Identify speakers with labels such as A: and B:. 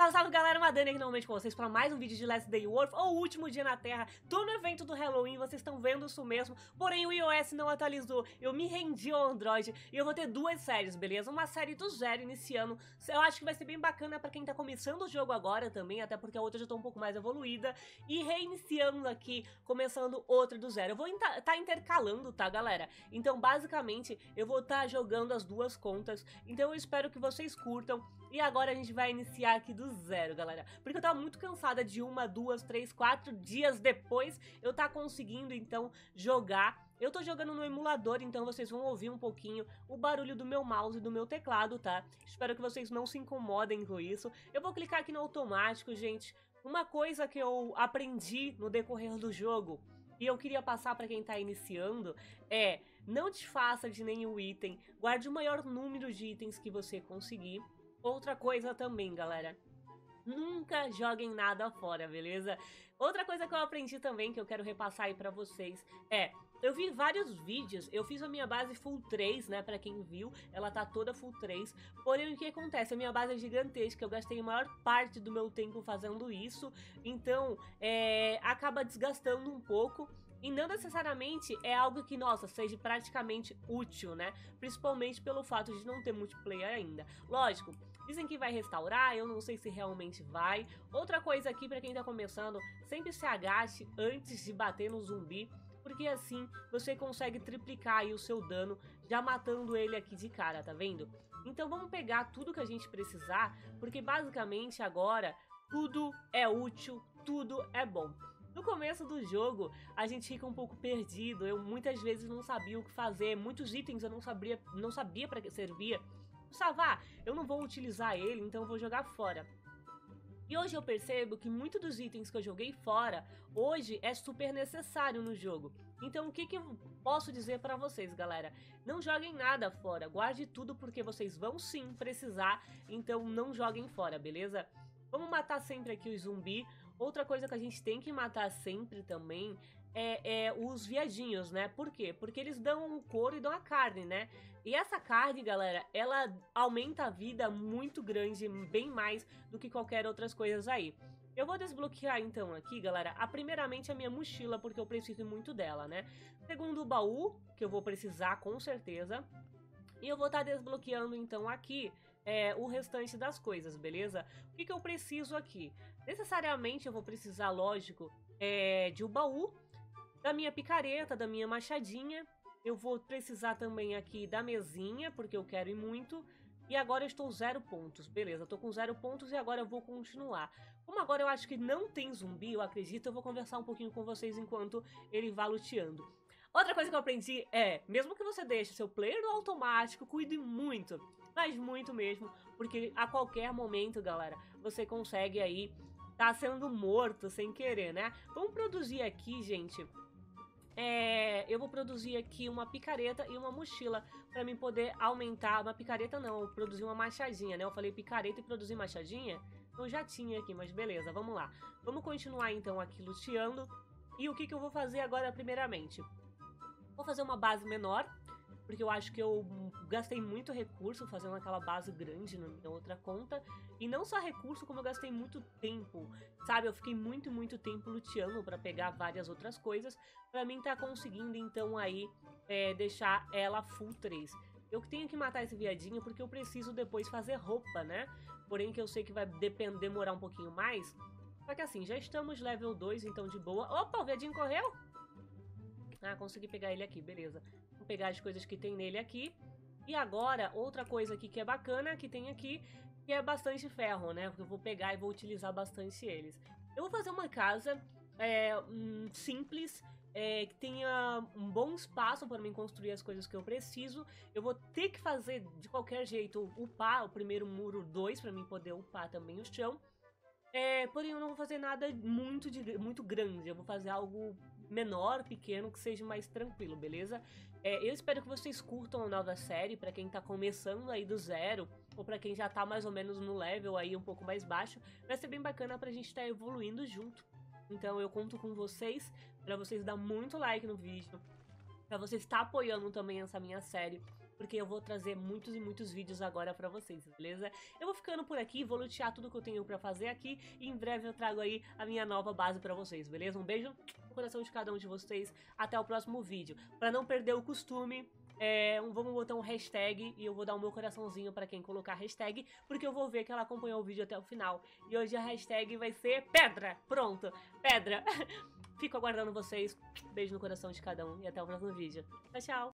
A: Salve, salve galera, Madani aqui novamente com vocês para mais um vídeo de Last Day on Earth, ou o último dia na Terra. Tô no evento do Halloween, vocês estão vendo isso mesmo, porém o iOS não atualizou, eu me rendi ao Android e eu vou ter duas séries, beleza? Uma série do zero iniciando, eu acho que vai ser bem bacana pra quem tá começando o jogo agora também, até porque a outra já tá um pouco mais evoluída, e reiniciando aqui, começando outra do zero. Eu vou tá intercalando, tá galera? Então basicamente eu vou estar jogando as duas contas, então eu espero que vocês curtam. E agora a gente vai iniciar aqui do zero, galera. Porque eu tava muito cansada de 1, 2, 3, 4 dias depois eu tá conseguindo, então, jogar. Eu tô jogando no emulador, então vocês vão ouvir um pouquinho o barulho do meu mouse e do meu teclado, tá? Espero que vocês não se incomodem com isso. Eu vou clicar aqui no automático, gente. Uma coisa que eu aprendi no decorrer do jogo e eu queria passar para quem tá iniciando é: não desfaça de nenhum item, guarde o maior número de itens que você conseguir. Outra coisa também, galera, nunca joguem nada fora, beleza? Outra coisa que eu aprendi também, que eu quero repassar aí pra vocês, é: eu vi vários vídeos, eu fiz a minha base full 3, né, pra quem viu, ela tá toda full 3, porém o que acontece? A minha base é gigantesca, eu gastei a maior parte do meu tempo fazendo isso, então, acaba desgastando um pouco. E não necessariamente é algo que, nossa, seja praticamente útil, né? Principalmente pelo fato de não ter multiplayer ainda. Lógico, dizem que vai restaurar, eu não sei se realmente vai. Outra coisa aqui pra quem tá começando: sempre se agache antes de bater no zumbi, porque assim você consegue triplicar aí o seu dano, já matando ele aqui de cara, tá vendo? Então vamos pegar tudo que a gente precisar, porque basicamente agora tudo é útil, tudo é bom. No começo do jogo, a gente fica um pouco perdido, eu muitas vezes não sabia o que fazer, muitos itens eu não sabia para que servia. Pensava, eu não vou utilizar ele, então eu vou jogar fora. E hoje eu percebo que muitos dos itens que eu joguei fora, hoje é super necessário no jogo. Então o que eu posso dizer pra vocês, galera? Não joguem nada fora, guarde tudo porque vocês vão sim precisar, então não joguem fora, beleza? Vamos matar sempre aqui o zumbi. Outra coisa que a gente tem que matar sempre também é os viadinhos, né? Por quê? Porque eles dão o couro e dão a carne, né? E essa carne, galera, ela aumenta a vida muito grande, bem mais do que qualquer outras coisas aí. Eu vou desbloquear então aqui, galera, primeiramente a minha mochila, porque eu preciso muito dela, né? Segundo, o baú, que eu vou precisar com certeza. E eu vou estar desbloqueando então aqui o restante das coisas, beleza? O que eu preciso aqui? Necessariamente eu vou precisar, lógico, de um baú, da minha picareta, da minha machadinha. Eu vou precisar também aqui da mesinha, porque eu quero ir muito. E agora eu estou 0 pontos, beleza, eu tô com 0 pontos e agora eu vou continuar. Como agora eu acho que não tem zumbi, eu acredito, eu vou conversar um pouquinho com vocês enquanto ele vai luteando. Outra coisa que eu aprendi é: mesmo que você deixe seu player no automático, cuide muito, mas muito mesmo, porque a qualquer momento, galera, você consegue aí tá sendo morto sem querer, né? Vamos produzir aqui, gente. Eu vou produzir aqui uma picareta e uma mochila pra mim poder aumentar. Uma picareta não, eu produzi uma machadinha, né? Eu falei picareta e produzi machadinha. Eu já tinha aqui, mas beleza, vamos lá. Vamos continuar então aqui luteando. E o que eu vou fazer agora primeiramente? Vou fazer uma base menor, porque eu acho que eu gastei muito recurso fazendo aquela base grande na minha outra conta. E não só recurso, como eu gastei muito tempo, sabe? Eu fiquei muito tempo luteando pra pegar várias outras coisas, pra mim tá conseguindo então aí deixar ela full 3. Eu tenho que matar esse viadinho porque eu preciso depois fazer roupa, né? Porém que eu sei que vai demorar um pouquinho mais. Só que assim, já estamos level 2, então de boa. Opa, o viadinho correu! Ah, consegui pegar ele aqui, beleza. Vou pegar as coisas que tem nele aqui. E agora, outra coisa aqui que é bacana, que tem aqui, que é bastante ferro, né? Porque eu vou pegar e vou utilizar bastante eles. Eu vou fazer uma casa simples, que tenha um bom espaço para mim construir as coisas que eu preciso. Eu vou ter que fazer, de qualquer jeito, upar o primeiro muro 2 para mim poder upar também o chão. Porém eu não vou fazer nada muito grande, eu vou fazer algo menor, pequeno, que seja mais tranquilo, beleza? Eu espero que vocês curtam a nova série, pra quem tá começando aí do zero, ou pra quem já tá mais ou menos no level aí um pouco mais baixo, vai ser bem bacana pra gente tá evoluindo junto. Então eu conto com vocês, pra vocês dar muito like no vídeo, pra vocês estar apoiando também essa minha série. porque eu vou trazer muitos e muitos vídeos agora pra vocês, beleza? Eu vou ficando por aqui, vou lutear tudo que eu tenho pra fazer aqui e em breve eu trago aí a minha nova base pra vocês, beleza? Um beijo no coração de cada um de vocês, até o próximo vídeo. Pra não perder o costume, vamos botar um hashtag e eu vou dar o meu coraçãozinho pra quem colocar hashtag, porque eu vou ver que ela acompanhou o vídeo até o final. E hoje a hashtag vai ser pedra, pronto, pedra. Fico aguardando vocês, beijo no coração de cada um e até o próximo vídeo. Tchau, tchau!